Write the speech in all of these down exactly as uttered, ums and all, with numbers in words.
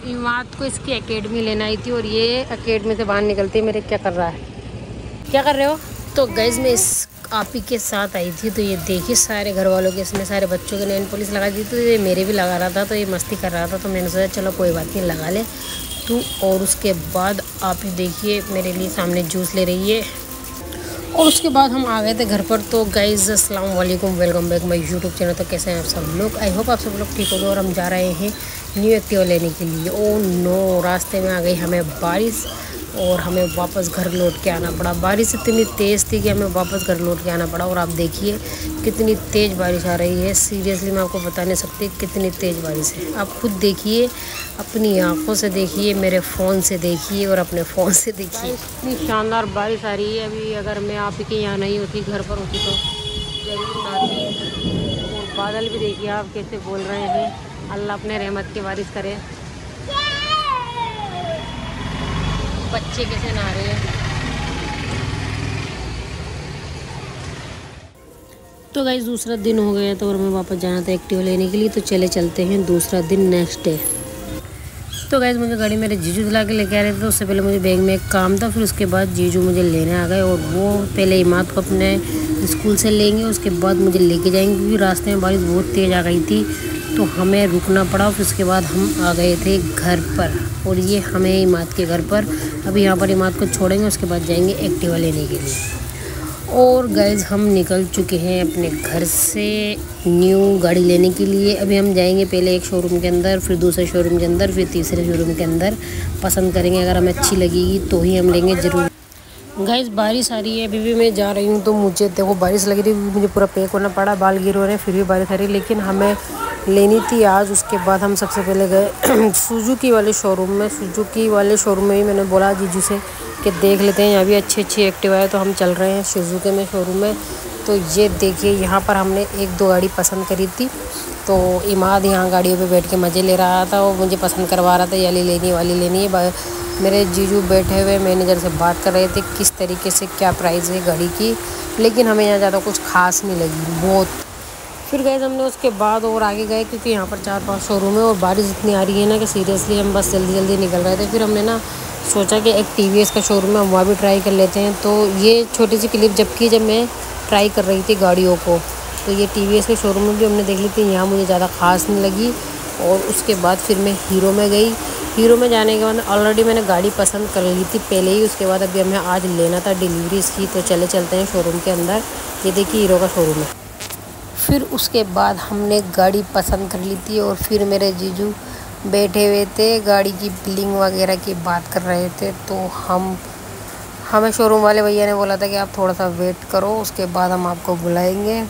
इमाद को इसकी एकेडमी लेना आई थी और ये एकेडमी से बाहर निकलते मेरे क्या कर रहा है, क्या कर रहे हो? तो गाइस मैं इस आप ही के साथ आई थी, तो ये देखिए सारे घर वालों के, इसने सारे बच्चों के नेल पॉलिश लगा दी, तो ये मेरे भी लगा रहा था, तो ये मस्ती कर रहा था, तो मैंने सोचा चलो कोई बात नहीं लगा ले तू। और उसके बाद आप ही देखिए मेरे लिए सामने जूस ले रही है। और उसके बाद हम आ गए थे घर पर। तो गाइज़ अस्सलाम वालेकुम, welcome back my YouTube channel. तो कैसे हैं आप सब लोग? आई होप आप सब लोग ठीक होंगे। और हम जा रहे हैं न्यू एक्टिवा लेने के लिए। ओ नो, रास्ते में आ गई हमें बारिश और हमें वापस घर लौट के आना पड़ा। बारिश इतनी तेज़ थी कि हमें वापस घर लौट के आना पड़ा। और आप देखिए कितनी तेज़ बारिश आ रही है, सीरियसली मैं आपको बता नहीं सकती कितनी तेज़ बारिश है। आप खुद देखिए, अपनी आंखों से देखिए, मेरे फ़ोन से देखिए और अपने फ़ोन से देखिए, इतनी शानदार बारिश आ रही है। अभी अगर मैं आप ही के यहाँ नहीं होती, घर पर होती, तो जरूर आती। और बादल भी देखिए आप कैसे बोल रहे हैं, अल्लाह अपने रहमत की बारिश करे। बच्चे कैसे नहा रहे हैं। तो गाइस दूसरा दिन हो गया तो और हमें वापस जाना था एक्टिवा लेने के लिए, तो चले चलते हैं दूसरा दिन, नेक्स्ट डे। तो गाइस मुझे गाड़ी मेरे जीजू दिला के लेके आ रहे थे, तो उससे पहले मुझे बैंक में एक काम था, फिर उसके बाद जीजू मुझे लेने आ गए। और वो पहले इमाद को अपने स्कूल से लेंगे, उसके बाद मुझे लेके जाएंगे, क्योंकि रास्ते में बारिश बहुत तेज़ आ गई थी तो हमें रुकना पड़ा। फिर उसके बाद हम आ गए थे घर पर, और ये हमें इमाद के घर पर। अभी यहाँ पर इमाद को छोड़ेंगे, उसके बाद जाएंगे एक्टिवा लेने के लिए। और गाइज हम निकल चुके हैं अपने घर से न्यू गाड़ी लेने के लिए। अभी हम जाएंगे पहले एक शोरूम के अंदर, फिर दूसरे शोरूम के अंदर, फिर तीसरे शोरूम के अंदर। पसंद करेंगे, अगर हमें अच्छी लगेगी तो ही हम लेंगे ज़रूर। गाइज बारिश आ रही है, अभी भी मैं जा रही हूँ, तो मुझे देखो बारिश लगी थी, मुझे पूरा पैक होना पड़ा, बाल गिर हो रहे हैं, फिर भी बारिश आ रही है, लेकिन हमें लेनी थी आज। उसके बाद हम सबसे पहले गए सुजुकी वाले शोरूम में। सुजुकी वाले शोरूम में भी मैंने बोला जीजू से कि देख लेते हैं, यहाँ भी अच्छी अच्छी एक्टिवा है, तो हम चल रहे हैं सुजुकी में शोरूम में। तो ये देखिए यहाँ पर हमने एक दो गाड़ी पसंद करी थी, तो इमाद यहाँ गाड़ियों पे बैठ के मज़े ले रहा था, वो मुझे पसंद करवा रहा था, ये वाली लेनी वाली लेनी है। मेरे जीजू बैठे हुए मैनेजर से बात कर रहे थे किस तरीके से क्या प्राइस है गाड़ी की, लेकिन हमें यहाँ ज़्यादा कुछ खास नहीं लगी बहुत। फिर गए हमने उसके बाद और आगे गए, क्योंकि यहाँ पर चार पांच शोरूम है और बारिश इतनी आ रही है ना कि सीरियसली हम बस जल्दी जल्दी निकल रहे थे। फिर हमने ना सोचा कि एक टीवीएस का शोरूम है, हम वहाँ भी ट्राई कर लेते हैं। तो ये छोटी सी क्लिप जबकि जब मैं ट्राई कर रही थी गाड़ियों को, तो ये टीवीएस के शोरूम में भी हमने देख ली थी, यहाँ मुझे ज़्यादा खास नहीं लगी। और उसके बाद फिर मैं हीरो में गई। हीरो में जाने के बाद ऑलरेडी मैंने गाड़ी पसंद कर ली थी पहले ही। उसके बाद अभी हमें आज लेना था डिलीवरी इसकी, तो चले चलते हैं शोरूम के अंदर। ये देखिए हीरो का शोरूम है। फिर उसके बाद हमने गाड़ी पसंद कर ली थी और फिर मेरे जीजू बैठे हुए थे, गाड़ी की बिलिंग वगैरह की बात कर रहे थे। तो हम हमें शोरूम वाले भैया ने बोला था कि आप थोड़ा सा वेट करो, उसके बाद हम आपको बुलाएंगे।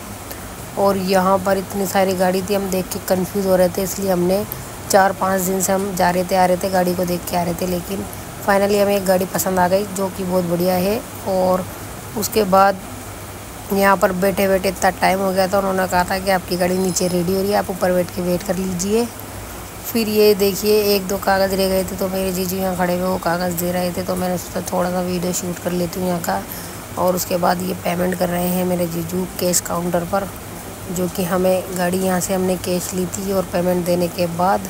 और यहाँ पर इतनी सारी गाड़ी थी, हम देख के कंफ्यूज हो रहे थे, इसलिए हमने चार पाँच दिन से हम जा रहे थे आ रहे थे गाड़ी को देख के आ रहे थे, लेकिन फाइनली हमें एक गाड़ी पसंद आ गई जो कि बहुत बढ़िया है। और उसके बाद यहाँ पर बैठे बैठे इतना टाइम हो गया था, उन्होंने कहा था कि आपकी गाड़ी नीचे रेडी हो रही है, आप ऊपर बैठ के वेट कर लीजिए। फिर ये देखिए एक दो कागज़ रह गए थे, तो मेरे जीजू यहाँ खड़े हुए वो कागज़ दे रहे थे, तो मैंने सोचा थोड़ा सा वीडियो शूट कर लेती हूँ यहाँ का। और उसके बाद ये पेमेंट कर रहे हैं मेरे जीजू कैश काउंटर पर, जो कि हमें गाड़ी यहाँ से हमने कैश ली थी। और पेमेंट देने के बाद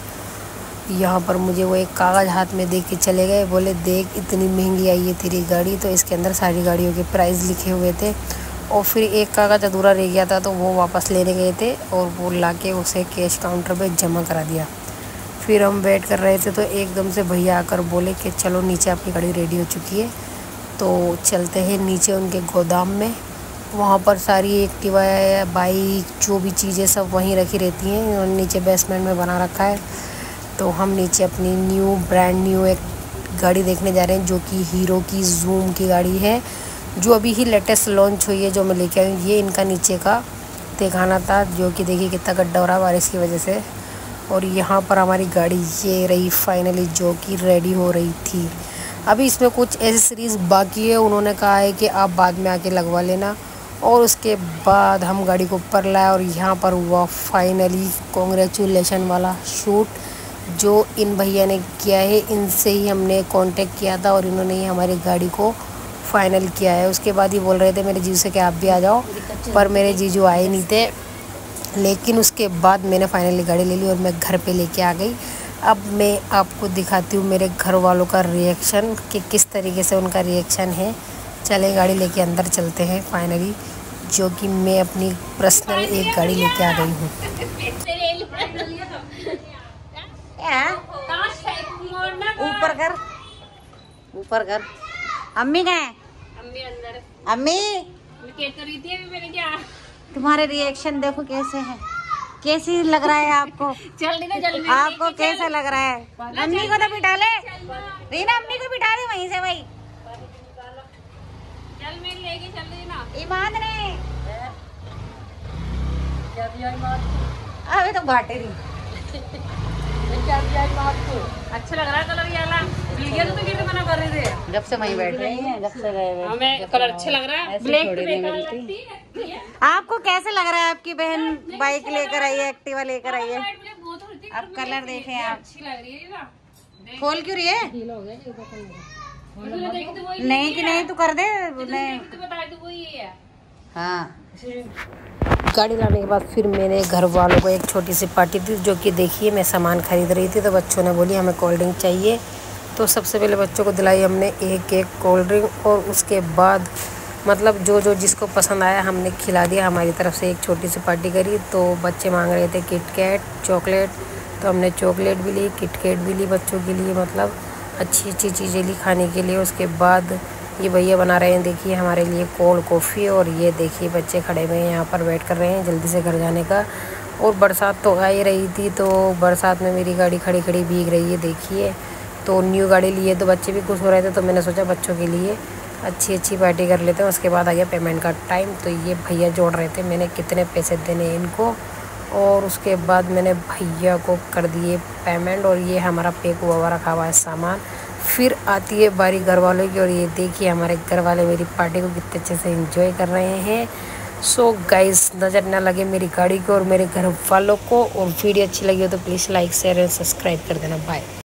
यहाँ पर मुझे वो एक कागज़ हाथ में दे के चले गए, बोले देख इतनी महंगी आई है तेरी गाड़ी, तो इसके अंदर सारी गाड़ियों के प्राइस लिखे हुए थे। और फिर एक कागज़ अधूरा रह गया था, तो वो वापस लेने गए थे और वो लाके उसे कैश काउंटर पे जमा करा दिया। फिर हम वेट कर रहे थे, तो एकदम से भैया आकर बोले कि चलो नीचे आपकी गाड़ी रेडी हो चुकी है। तो चलते हैं नीचे उनके गोदाम में, वहाँ पर सारी एक्टिवा बाइक जो भी चीज़ें सब वहीं रखी रहती हैं, उन्होंने नीचे बेसमेंट में बना रखा है। तो हम नीचे अपनी न्यू ब्रांड न्यू एक गाड़ी देखने जा रहे हैं, जो कि हीरो की जूम की गाड़ी है, जो अभी ही लेटेस्ट लॉन्च हुई है, जो मैं लेके आई हूँ। ये इनका नीचे का दिखाना था, जो कि देखिए कितना गड्ढा हो रहा है बारिश की वजह से। और यहाँ पर हमारी गाड़ी ये रही फाइनली, जो कि रेडी हो रही थी। अभी इसमें कुछ एसेसरीज़ बाकी है, उन्होंने कहा है कि आप बाद में आके लगवा लेना। और उसके बाद हम गाड़ी को ऊपर लाए और यहाँ पर हुआ फाइनली कॉन्ग्रेचुलेशन वाला शूट, जो इन भैया ने किया है। इनसे ही हमने कांटेक्ट किया था और इन्होंने ही हमारी गाड़ी को फाइनल किया है। उसके बाद ही बोल रहे थे मेरे जीजू से कि आप भी आ जाओ, पर मेरे जीजू आए नहीं थे। लेकिन उसके बाद मैंने फाइनली गाड़ी ले ली और मैं घर पे लेके आ गई। अब मैं आपको दिखाती हूँ मेरे घर वालों का रिएक्शन कि किस तरीके से उनका रिएक्शन है। चले गाड़ी लेके अंदर चलते हैं फाइनली, जो कि मैं अपनी पर्सनल एक गाड़ी लेके आ गई हूँ। ऊपर कर, ऊपर कर। अम्मी कहाँ है? अम्मी अंदर। अम्मी केक कर रही थी अभी मैंने क्या। तुम्हारे रिएक्शन देखो कैसे है, कैसी लग रहा है आपको? जल्दी ना जल्दी। आपको कैसा लग रहा है? अम्मी को तो बिठा ले रीना, अम्मी को बिठा दे वहीं से भाई। चल मैं लेके चल रही ना। ईमान ने क्या दिया ईमान? अबे तो घाटे रही। क्या दिया ईमान को? अच्छा लग रहा है कलर ये वाला। वीडियो तो गिर मना कर रहे थे। जब से वहीं बैठ रही हैं, जब से गए हुए। हमें कलर अच्छा लग रहा है। ब्लैक तो बेकार लगती है। आपको कैसे लग रहा है? आपकी बहन बाइक लेकर आई है, एक्टिवा लेकर आई है। अब कलर देखें आप। अच्छी लग रही है ना। खोल क्यों रही है? नहीं कि नहीं तू कर दे। नहीं तो बता दो वो ये है। हाँ, गाड़ी लाने के बाद फिर मैंने घर वालों को एक छोटी सी पार्टी दी, जो कि देखिए मैं सामान खरीद रही थी तो बच्चों ने बोली हमें कोल्ड ड्रिंक चाहिए। तो सबसे पहले बच्चों को दिलाई हमने एक एक कोल्ड ड्रिंक, और उसके बाद मतलब जो जो जिसको पसंद आया हमने खिला दिया। हमारी तरफ से एक छोटी सी पार्टी करी। तो बच्चे मांग रहे थे किट कैट, चॉकलेट, तो हमने चॉकलेट भी ली, किट कैट भी ली बच्चों के लिए, मतलब अच्छी अच्छी चीज़ें ली खाने के लिए। उसके बाद ये भैया बना रहे हैं देखिए हमारे लिए कोल्ड कॉफ़ी, और ये देखिए बच्चे खड़े हुए हैं यहाँ पर वेट कर रहे हैं जल्दी से घर जाने का। और बरसात तो आ ही रही थी, तो बरसात में मेरी गाड़ी खड़ी खड़ी भीग रही है देखिए। तो न्यू गाड़ी ली है तो बच्चे भी खुश हो रहे थे, तो मैंने सोचा बच्चों के लिए अच्छी अच्छी पार्टी कर लेते हैं। उसके बाद आ गया पेमेंट का टाइम। तो ये भैया जोड़ रहे थे मैंने कितने पैसे देने हैं इनको, और उसके बाद मैंने भैया को कर दिए पेमेंट। और ये हमारा पैक हुआ हुआ रखा हुआ है सामान। फिर आती है बारी घर वालों की, और ये देखिए हमारे घर वाले मेरी पार्टी को कितने अच्छे से एंजॉय कर रहे हैं। सो गाइस, नज़र ना लगे मेरी गाड़ी को और मेरे घर वालों को। और वीडियो अच्छी लगी हो तो please like share and subscribe कर देना। बाय।